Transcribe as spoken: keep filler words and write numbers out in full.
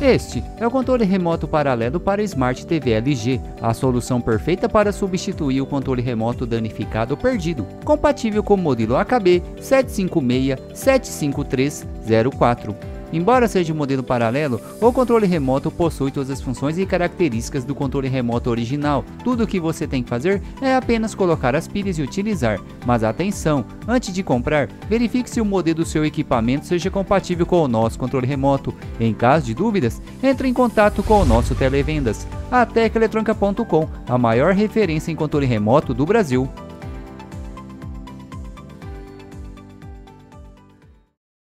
Este é o controle remoto paralelo para Smart T V L G, a solução perfeita para substituir o controle remoto danificado ou perdido, compatível com o modelo A K B sete cinco seis sete cinco três zero quatro. Embora seja um modelo paralelo, o controle remoto possui todas as funções e características do controle remoto original. Tudo o que você tem que fazer é apenas colocar as pilhas e utilizar. Mas atenção, antes de comprar, verifique se o modelo do seu equipamento seja compatível com o nosso controle remoto. Em caso de dúvidas, entre em contato com o nosso televendas. A Tecla Eletrônica ponto com, a maior referência em controle remoto do Brasil.